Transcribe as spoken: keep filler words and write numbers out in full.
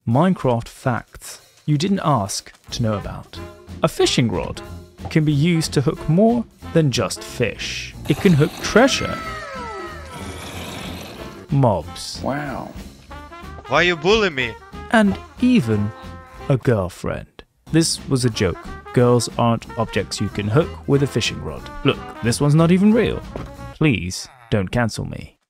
Minecraft facts you didn't ask to know about. A fishing rod can be used to hook more than just fish. It can hook treasure, mobs, Wow. Why you bully me? and even a girlfriend. This was a joke. Girls aren't objects you can hook with a fishing rod. Look, this one's not even real. Please don't cancel me.